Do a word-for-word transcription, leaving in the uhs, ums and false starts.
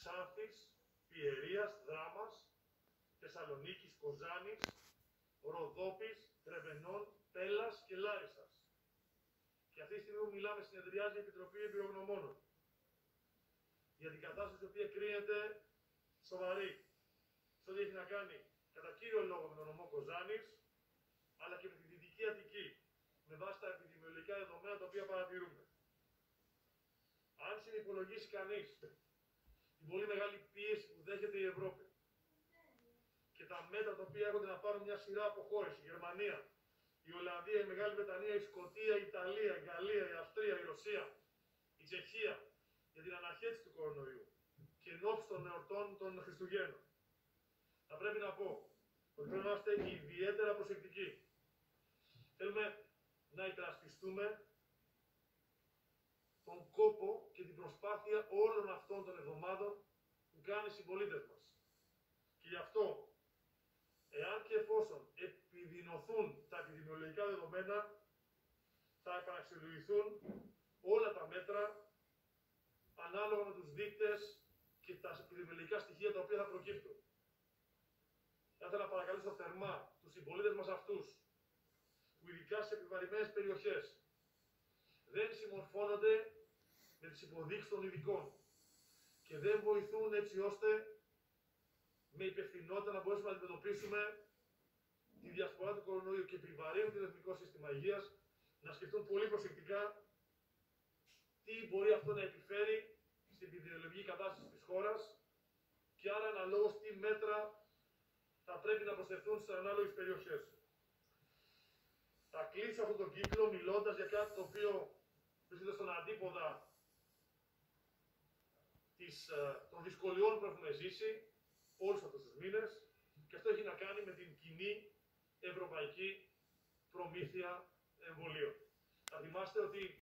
Ξάνθης, Πιερίας, Δράμας, Θεσσαλονίκης, Κοζάνης, Ροδόπης, Τρεβενών, Πέλας και Λάρισσας. Και αυτή τη στιγμή που μιλάμε συνεδριάζει η Επιτροπή Εμπειρογνωμόνων για την κατάσταση η οποία κρίνεται σοβαρή σε ό,τι έχει να κάνει κατά κύριο λόγο με τον νομό Κοζάνης, αλλά και με τη Δυτική Αττική, με βάση τα επιδημιολογικά δεδομένα τα οποία παρατηρούμε. Αν συνυπολογίσει κανείς την πολύ μεγάλη πίεση που δέχεται η Ευρώπη και τα μέτρα τα οποία έρχονται να πάρουν μια σειρά από χώρες, η Γερμανία, η Ολλανδία, η Μεγάλη Βρετανία, η Σκωτία, η Ιταλία, η Γαλλία, η Αυστρία, η Ρωσία, η Τσεχία, για την αναχέτηση του κορονοϊού και εν ώψη των εορτών των Χριστουγέννων, θα πρέπει να πω ότι πρέπει να είμαστε ιδιαίτερα προσεκτικοί. Θέλουμε να υπερασπιστούμε τον κόπο και την προσπάθεια όλων αυτών των εβδομάδων που κάνουν οι συμπολίτες μας. Και γι' αυτό, εάν και εφόσον επιδεινωθούν τα επιδημιολογικά δεδομένα, θα επαναξιολογηθούν όλα τα μέτρα ανάλογα με τους δείκτες και τα επιδημιολογικά στοιχεία τα οποία θα προκύπτουν. Θα ήθελα να παρακαλέσω θερμά τους συμπολίτες μας αυτούς, που ειδικά σε επιβαρημένες περιοχές δεν συμμορφώνονται με τις υποδείξεις των ειδικών και δεν βοηθούν έτσι ώστε με υπευθυνότητα να μπορέσουμε να αντιμετωπίσουμε τη διασπορά του κορονοϊού και επιβαρύνουν το Εθνικό Σύστημα Υγείας, να σκεφτούν πολύ προσεκτικά τι μπορεί αυτό να επιφέρει στην επιδημιολογική κατάσταση της χώρας και άρα αναλόγως τι μέτρα θα πρέπει να προσθεθούν στις ανάλογες περιοχές. Θα κλείσω αυτόν τον κύκλο μιλώντας για κάτι το οποίο βρίσκεται στον αντίποδα της, των δυσκολιών που έχουμε ζήσει όλους αυτούς τους μήνες και αυτό έχει να κάνει με την κοινή ευρωπαϊκή προμήθεια εμβολίων. Θα θυμάστε ότι